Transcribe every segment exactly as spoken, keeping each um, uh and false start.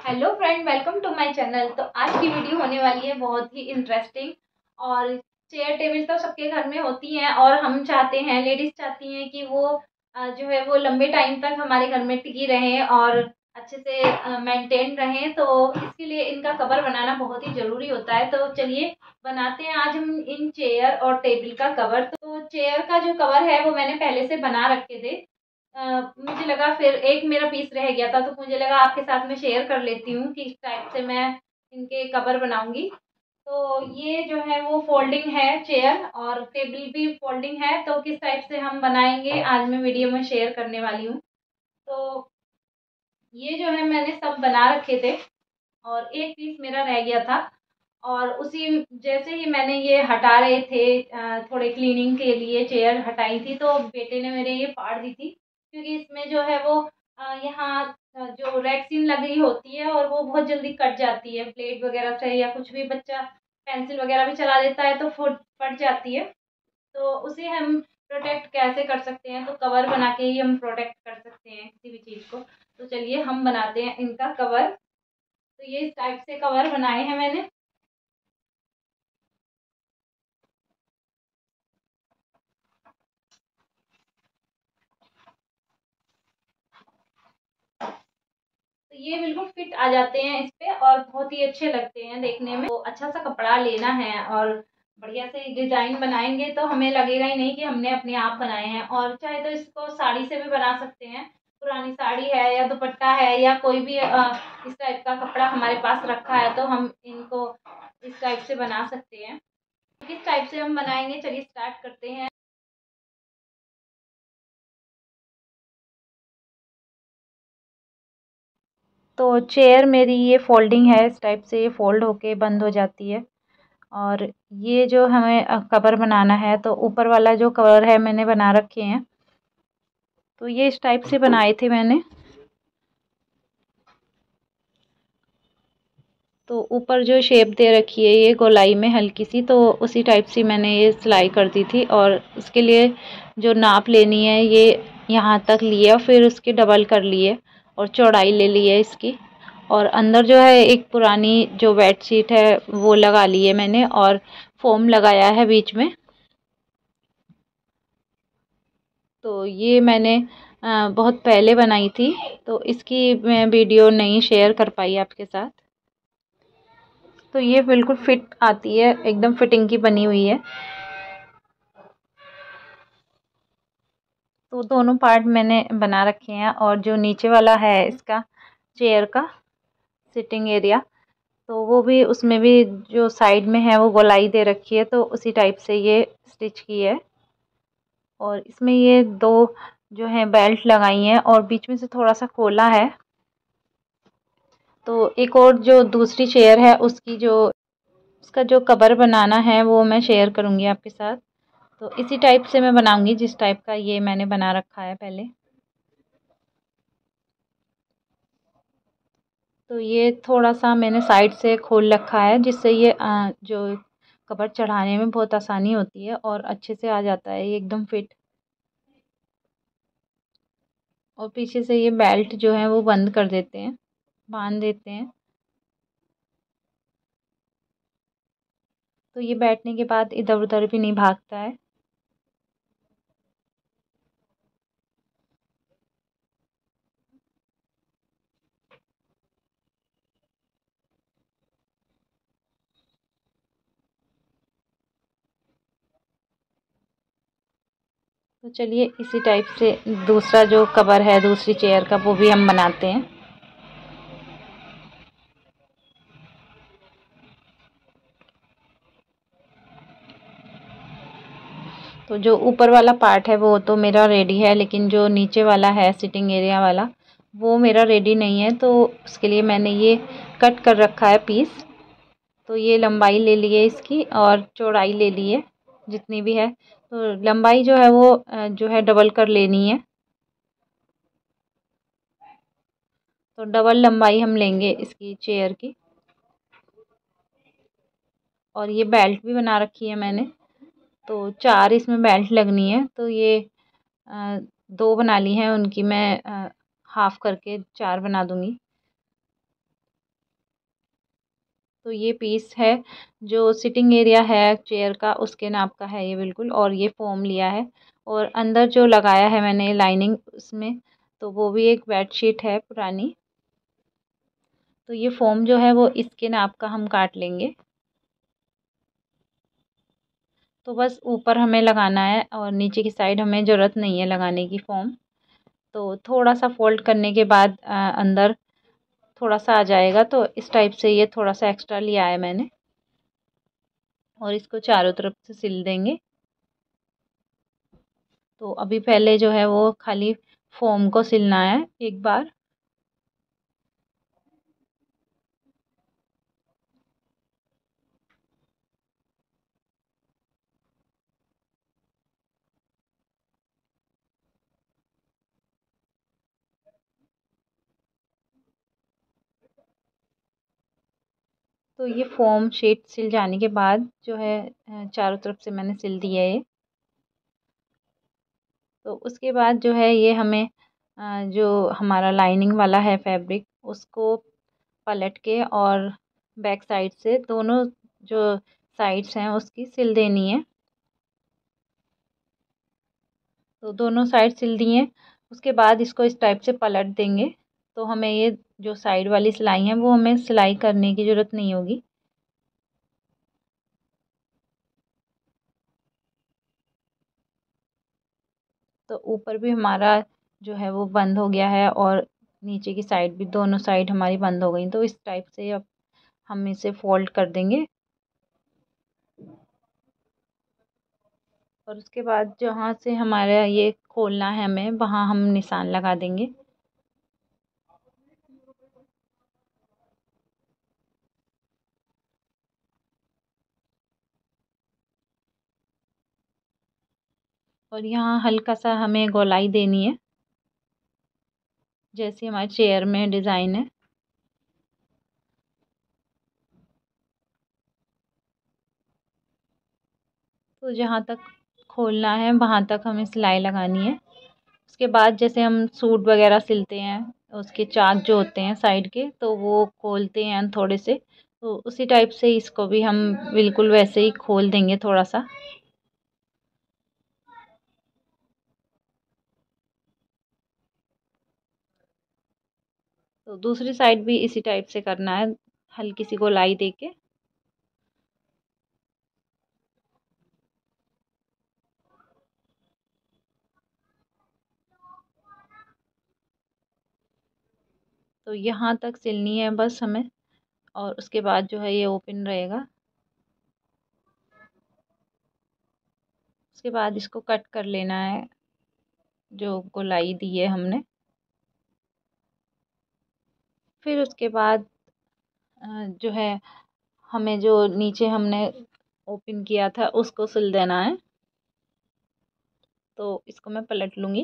Hello friend, welcome to my channel. तो आज की वीडियो होने वाली है बहुत ही इंटरेस्टिंग। और चेयर टेबल तो सबके घर में होती हैं और हम चाहते हैं, लेडीज चाहती हैं कि वो अ, जो है वो लंबे टाइम तक हमारे घर में टिकी रहें और अच्छे से मेंटेन रहें। तो इसके लिए इनका कवर बनाना बहुत ही ज़रूरी होता है। तो चलिए बनाते हैं आज हम इन चेयर और टेबल का कवर। तो चेयर का जो कवर है वो मैंने पहले से बना रखे थे। अ, मुझे लगा फिर एक मेरा पीस रह गया था, तो मुझे लगा आपके साथ में शेयर कर लेती हूँ कि इस टाइप से मैं इनके कवर बनाऊंगी। तो ये जो है वो फोल्डिंग है चेयर, और टेबल भी फोल्डिंग है। तो किस टाइप से हम बनाएंगे आज मैं वीडियो में शेयर करने वाली हूँ। तो ये जो है मैंने सब बना रखे थे और एक पीस मेरा रह गया था। और उसी जैसे ही मैंने ये हटा रहे थे, अ, थोड़े क्लीनिंग के लिए चेयर हटाई थी, तो बेटे ने मेरे ये फाड़ दी थी, क्योंकि इसमें जो है वो अ, यहाँ अ, जो रैक्सीन लगी होती है और वो बहुत जल्दी कट जाती है प्लेट वगैरह से, या कुछ भी बच्चा पेंसिल वगैरह भी चला देता है तो फुट फट जाती है। तो उसे हम प्रोटेक्ट कैसे कर सकते हैं, तो कवर बना के ही हम प्रोटेक्ट कर सकते हैं किसी भी चीज़ को। तो चलिए हम बनाते हैं इनका कवर। तो ये इस टाइप से कवर बनाए हैं मैंने। तो ये बिल्कुल फिट आ जाते हैं इस पे और बहुत ही अच्छे लगते हैं देखने में। तो अच्छा सा कपड़ा लेना है और बढ़िया से डिजाइन बनाएंगे तो हमें लगेगा ही नहीं कि हमने अपने आप बनाए हैं। और चाहे तो इसको साड़ी से भी बना सकते हैं, पुरानी साड़ी है या दुपट्टा है या कोई भी अ, इस टाइप का कपड़ा हमारे पास रखा है तो हम इनको इस टाइप से बना सकते हैं। किस टाइप से हम बनाएंगे, चलिए स्टार्ट करते हैं। तो चेयर मेरी ये फोल्डिंग है, इस टाइप से ये फोल्ड होके बंद हो जाती है। और ये जो हमें अ, कवर बनाना है, तो ऊपर वाला जो कवर है मैंने बना रखे हैं। तो ये इस टाइप से बनाए थे मैंने। तो ऊपर जो शेप दे रखी है ये गोलाई में हल्की सी, तो उसी टाइप से मैंने ये सिलाई कर दी थी। और इसके लिए जो नाप लेनी है ये यहाँ तक लिए और फिर उसकी डबल कर लिए और चौड़ाई ले ली है इसकी। और अंदर जो है एक पुरानी जो बेड शीट है वो लगा ली है मैंने, और फोम लगाया है बीच में। तो ये मैंने अ, बहुत पहले बनाई थी, तो इसकी मैं वीडियो नहीं शेयर कर पाई आपके साथ। तो ये बिल्कुल फिट आती है, एकदम फिटिंग की बनी हुई है। तो दोनों पार्ट मैंने बना रखे हैं। और जो नीचे वाला है इसका चेयर का सिटिंग एरिया, तो वो भी उसमें भी जो साइड में है वो गोलाई दे रखी है, तो उसी टाइप से ये स्टिच की है। और इसमें ये दो जो है बेल्ट लगाई हैं और बीच में से थोड़ा सा खोला है। तो एक और जो दूसरी चेयर है उसकी जो उसका जो कवर बनाना है वो मैं शेयर करूँगी आपके साथ। तो इसी टाइप से मैं बनाऊँगी जिस टाइप का ये मैंने बना रखा है पहले। तो ये थोड़ा सा मैंने साइड से खोल रखा है, जिससे ये अ, जो कवर चढ़ाने में बहुत आसानी होती है और अच्छे से आ जाता है ये एकदम फिट। और पीछे से ये बेल्ट जो है वो बंद कर देते हैं, बांध देते हैं। तो ये बैठने के बाद इधर उधर भी नहीं भागता है। तो चलिए इसी टाइप से दूसरा जो कवर है दूसरी चेयर का वो भी हम बनाते हैं। तो जो ऊपर वाला पार्ट है वो तो मेरा रेडी है, लेकिन जो नीचे वाला है सिटिंग एरिया वाला वो मेरा रेडी नहीं है। तो उसके लिए मैंने ये कट कर रखा है पीस। तो ये लंबाई ले ली है इसकी और चौड़ाई ले ली है जितनी भी है। तो लंबाई जो है वो अ, जो है डबल कर लेनी है। तो डबल लंबाई हम लेंगे इसकी चेयर की। और ये बेल्ट भी बना रखी है मैंने। तो चार इसमें बेल्ट लगनी है, तो ये अ, दो बना ली हैं, उनकी मैं हाफ करके चार बना दूंगी। तो ये पीस है, जो सिटिंग एरिया है चेयर का उसके नाप का है ये बिल्कुल। और ये फ़ोम लिया है और अंदर जो लगाया है मैंने लाइनिंग उसमें, तो वो भी एक बेडशीट है पुरानी। तो ये फ़ोम जो है वो इसके नाप का हम काट लेंगे। तो बस ऊपर हमें लगाना है और नीचे की साइड हमें ज़रूरत नहीं है लगाने की फ़ोम। तो थोड़ा सा फ़ोल्ड करने के बाद अ, अंदर थोड़ा सा आ जाएगा, तो इस टाइप से ये थोड़ा सा एक्स्ट्रा लिया है मैंने। और इसको चारों तरफ से सिल देंगे। तो अभी पहले जो है वो खाली फ़ोम को सिलना है एक बार। तो ये फ़ोम शीट सिल जाने के बाद जो है अ, चारों तरफ से मैंने सिल दिया है ये। तो उसके बाद जो है ये हमें अ, जो हमारा लाइनिंग वाला है फैब्रिक उसको पलट के और बैक साइड से दोनों जो साइड्स हैं उसकी सिल देनी है। तो दोनों साइड सिल दिए, उसके बाद इसको इस टाइप से पलट देंगे। तो हमें ये जो साइड वाली सिलाई है वो हमें सिलाई करने की ज़रूरत नहीं होगी। तो ऊपर भी हमारा जो है वो बंद हो गया है और नीचे की साइड भी, दोनों साइड हमारी बंद हो गई। तो इस टाइप से अब हम इसे फोल्ड कर देंगे। और उसके बाद जहाँ से हमारा ये खोलना है हमें वहाँ हम निशान लगा देंगे। और यहाँ हल्का सा हमें गोलाई देनी है, जैसे हमारे चेयर में डिज़ाइन है। तो जहाँ तक खोलना है वहाँ तक हमें सिलाई लगानी है। उसके बाद जैसे हम सूट वगैरह सिलते हैं, उसके चाक जो होते हैं साइड के तो वो खोलते हैं थोड़े से, तो उसी टाइप से इसको भी हम बिल्कुल वैसे ही खोल देंगे थोड़ा सा। तो दूसरी साइड भी इसी टाइप से करना है, हल्की सी गोलाई देके। तो यहाँ तक सिलनी है बस हमें, और उसके बाद जो है ये ओपन रहेगा। उसके बाद इसको कट कर लेना है, जो गोलाई दी है हमने। फिर उसके बाद अ, जो है हमें जो नीचे हमने ओपन किया था उसको सिल देना है। तो इसको मैं पलट लूँगी।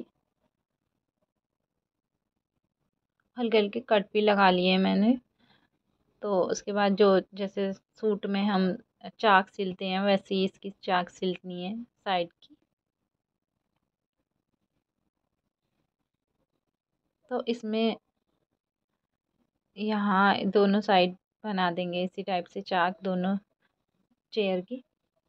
हल्के हल्के कट भी लगा लिए मैंने। तो उसके बाद जो जैसे सूट में हम चाक सिलते हैं वैसे ही इसकी चाक सिलनी है साइड की। तो इसमें यहाँ दोनों साइड बना देंगे इसी टाइप से चाक दोनों चेयर की।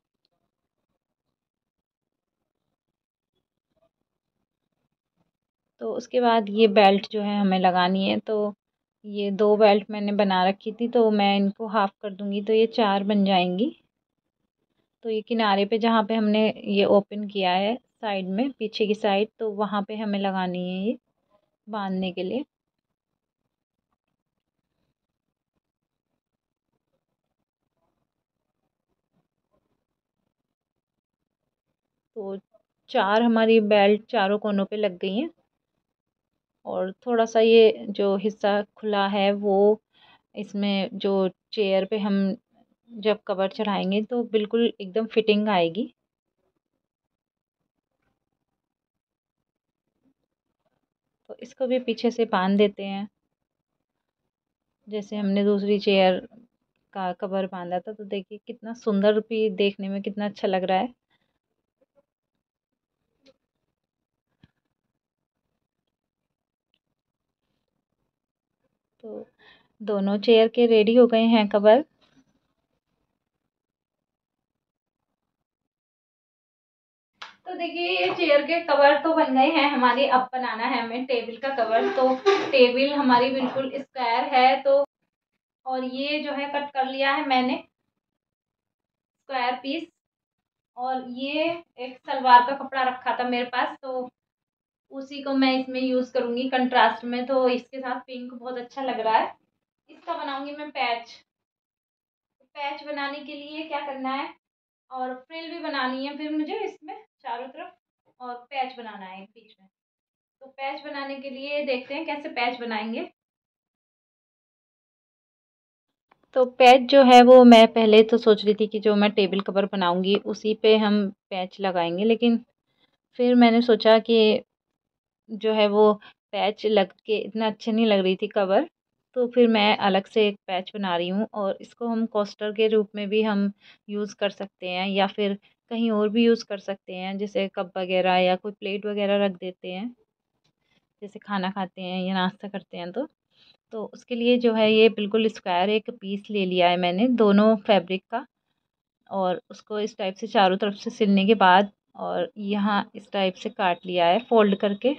तो उसके बाद ये बेल्ट जो है हमें लगानी है। तो ये दो बेल्ट मैंने बना रखी थी, तो मैं इनको हाफ कर दूंगी तो ये चार बन जाएंगी। तो ये किनारे पे जहाँ पे हमने ये ओपन किया है साइड में पीछे की साइड, तो वहाँ पे हमें लगानी है ये बांधने के लिए। तो चार हमारी बेल्ट चारों कोनों पे लग गई हैं। और थोड़ा सा ये जो हिस्सा खुला है वो इसमें जो चेयर पे हम जब कवर चढ़ाएंगे तो बिल्कुल एकदम फिटिंग आएगी। तो इसको भी पीछे से बांध देते हैं, जैसे हमने दूसरी चेयर का कवर बांधा था। तो देखिए कितना सुंदर भी देखने में कितना अच्छा लग रहा है। तो दोनों चेयर के रेडी हो गए हैं कवर। चेयर के कवर तो बन गए हैं हमारे। अब बनाना है हमें टेबल का कवर। तो टेबल हमारी बिल्कुल स्क्वायर है, तो और ये जो है कट कर लिया है मैंने स्क्वायर पीस। और ये एक सलवार का कपड़ा रखा था मेरे पास, तो उसी को मैं इसमें यूज़ करूँगी कंट्रास्ट में। तो इसके साथ पिंक बहुत अच्छा लग रहा है। इसका बनाऊँगी मैं पैच। पैच बनाने के लिए क्या करना है, और फ्रिल भी बनानी है फिर मुझे इसमें चारों तरफ, और पैच बनाना है बीच में। तो पैच बनाने के लिए देखते हैं कैसे पैच बनाएंगे। तो पैच जो है वो मैं पहले तो सोच रही थी कि जो मैं टेबल कवर बनाऊंगी उसी पे हम पैच लगाएंगे, लेकिन फिर मैंने सोचा कि जो है वो पैच लग के इतना अच्छे नहीं लग रही थी कवर। तो फिर मैं अलग से एक पैच बना रही हूँ, और इसको हम कोस्टर के रूप में भी हम यूज़ कर सकते हैं, या फिर कहीं और भी यूज़ कर सकते हैं, जैसे कप वगैरह या कोई प्लेट वगैरह रख देते हैं, जैसे खाना खाते हैं या नाश्ता करते हैं। तो तो उसके लिए जो है ये बिल्कुल स्क्वायर एक पीस ले लिया है मैंने दोनों फैब्रिक का, और उसको इस टाइप से चारों तरफ से सिलने के बाद और यहाँ इस टाइप से काट लिया है फोल्ड करके।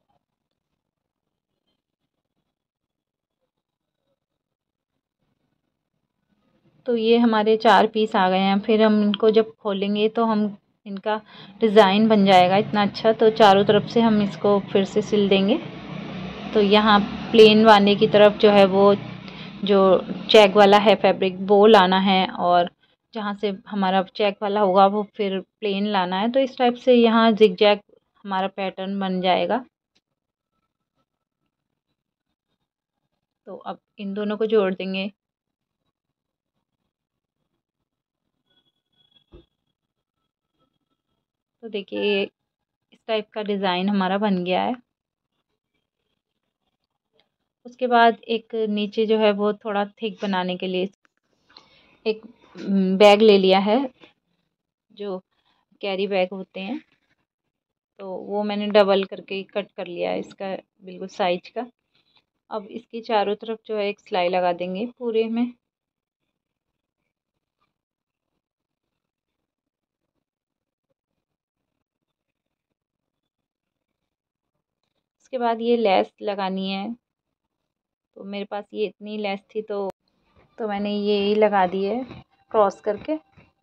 तो ये हमारे चार पीस आ गए हैं। फिर हम इनको जब खोलेंगे तो हम इनका डिज़ाइन बन जाएगा इतना अच्छा। तो चारों तरफ से हम इसको फिर से सिल देंगे। तो यहाँ प्लेन वाले की तरफ जो है वो जो चेक वाला है फैब्रिक वो लाना है, और जहाँ से हमारा चेक वाला होगा वो फिर प्लेन लाना है। तो इस टाइप से यहाँ जिग जैग हमारा पैटर्न बन जाएगा। तो अब इन दोनों को जोड़ देंगे। तो देखिए इस टाइप का डिज़ाइन हमारा बन गया है। उसके बाद एक नीचे जो है वो थोड़ा थिक बनाने के लिए एक बैग ले लिया है, जो कैरी बैग होते हैं। तो वो मैंने डबल करके कट कर लिया है इसका बिल्कुल साइज का। अब इसकी चारों तरफ जो है एक सिलाई लगा देंगे पूरे में। उसके बाद ये लेस लगानी है। तो मेरे पास ये इतनी लेस थी, तो तो मैंने ये लगा दी है क्रॉस करके।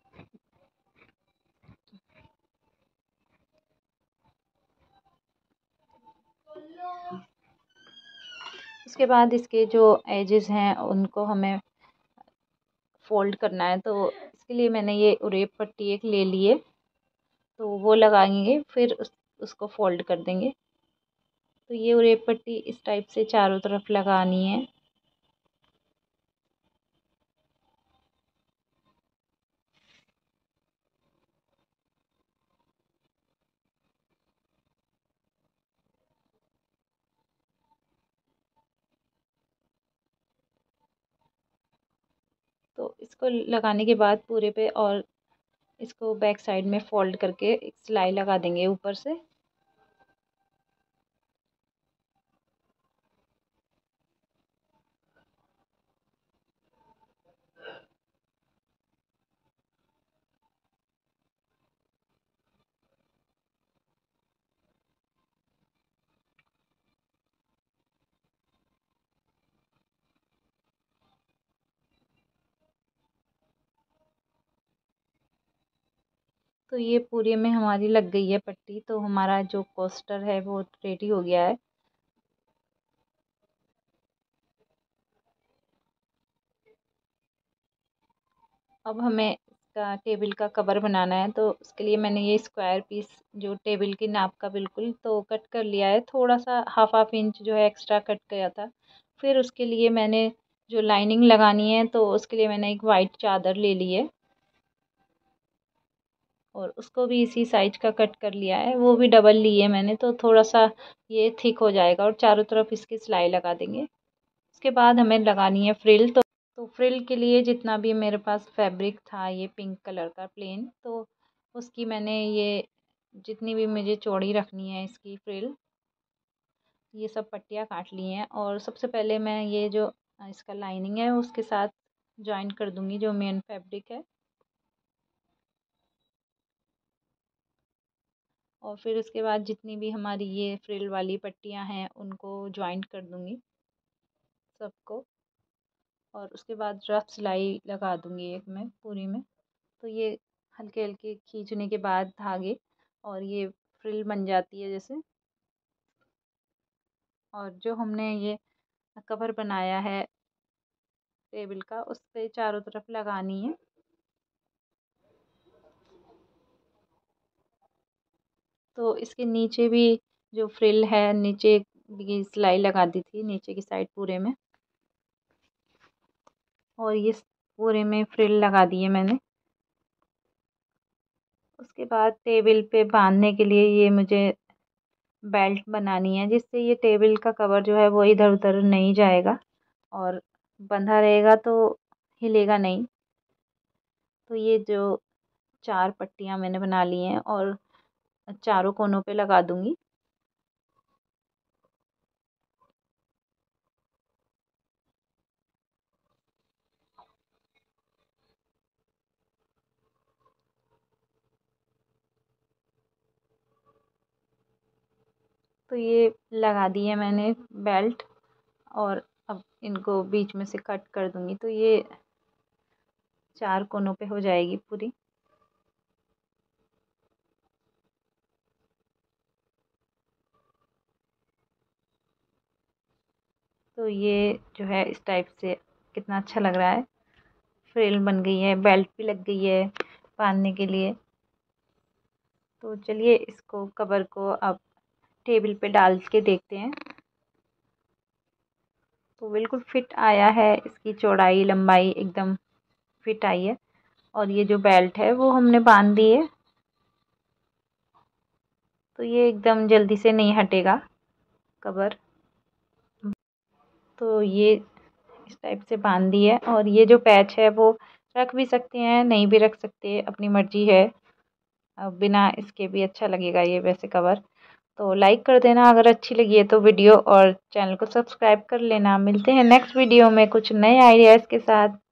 उसके बाद इसके जो एजेस हैं उनको हमें फोल्ड करना है। तो इसके लिए मैंने ये उरेप पट्टी एक ले ली है, तो वो लगाएंगे फिर उस, उसको फोल्ड कर देंगे। तो ये उरेप पट्टी इस टाइप से चारों तरफ लगानी है। तो इसको लगाने के बाद पूरे पे, और इसको बैक साइड में फोल्ड करके एक सिलाई लगा देंगे ऊपर से। तो ये पूरे में हमारी लग गई है पट्टी। तो हमारा जो कोस्टर है वो रेडी हो गया है। अब हमें इसका टेबल का कवर बनाना है। तो उसके लिए मैंने ये स्क्वायर पीस जो टेबल की नाप का बिल्कुल तो कट कर लिया है। थोड़ा सा हाफ हाफ इंच जो है एक्स्ट्रा कट गया था। फिर उसके लिए मैंने जो लाइनिंग लगानी है तो उसके लिए मैंने एक वाइट चादर ले ली है, और उसको भी इसी साइज का कट कर लिया है। वो भी डबल ली है मैंने, तो थोड़ा सा ये थिक हो जाएगा। और चारों तरफ इसकी सिलाई लगा देंगे। उसके बाद हमें लगानी है फ्रिल। तो तो फ्रिल के लिए जितना भी मेरे पास फैब्रिक था ये पिंक कलर का प्लेन, तो उसकी मैंने ये जितनी भी मुझे चौड़ी रखनी है इसकी फ्रिल, ये सब पट्टियाँ काट ली हैं। और सबसे पहले मैं ये जो इसका लाइनिंग है उसके साथ जॉइन कर दूंगी जो मेन फैब्रिक है। और फिर उसके बाद जितनी भी हमारी ये फ्रिल वाली पट्टियाँ हैं उनको जॉइंट कर दूँगी सबको। और उसके बाद रफ सिलाई लगा दूँगी एक में पूरी में। तो ये हल्के हल्के खींचने के बाद धागे और ये फ्रिल बन जाती है जैसे। और जो हमने ये कवर बनाया है टेबल का उस पे चारों तरफ लगानी है। तो इसके नीचे भी जो फ्रिल है नीचे भी सिलाई लगा दी थी नीचे की साइड पूरे में, और ये पूरे में फ्रिल लगा दी है मैंने। उसके बाद टेबल पे बांधने के लिए ये मुझे बेल्ट बनानी है जिससे ये टेबल का कवर जो है वो इधर उधर नहीं जाएगा और बंधा रहेगा तो हिलेगा नहीं। तो ये जो चार पट्टियाँ मैंने बना ली हैं और चारों कोनों पे लगा दूंगी। तो ये लगा दी है मैंने बेल्ट, और अब इनको बीच में से कट कर दूंगी तो ये चार कोनों पे हो जाएगी पूरी। तो ये जो है इस टाइप से कितना अच्छा लग रहा है। फ्रिल बन गई है, बेल्ट भी लग गई है बांधने के लिए। तो चलिए इसको कवर को अब टेबल पे डाल के देखते हैं। तो बिल्कुल फिट आया है, इसकी चौड़ाई लंबाई एकदम फिट आई है। और ये जो बेल्ट है वो हमने बांध दी है तो ये एकदम जल्दी से नहीं हटेगा कवर। तो ये इस टाइप से बांध दी है, और ये जो पैच है वो रख भी सकते हैं नहीं भी रख सकते, अपनी मर्जी है। अब बिना इसके भी अच्छा लगेगा ये वैसे कवर। तो लाइक कर देना अगर अच्छी लगी है तो वीडियो, और चैनल को सब्सक्राइब कर लेना। मिलते हैं नेक्स्ट वीडियो में कुछ नए आइडियाज़ के साथ।